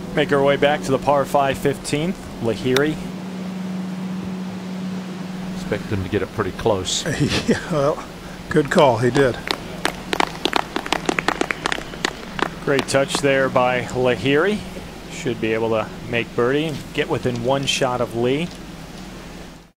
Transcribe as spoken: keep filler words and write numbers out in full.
Make our way back to the par five fifteenth. Lahiri. Expect him to get it pretty close. Yeah, well, good call. He did. Great touch there by Lahiri. Should be able to make birdie and get within one shot of Lee.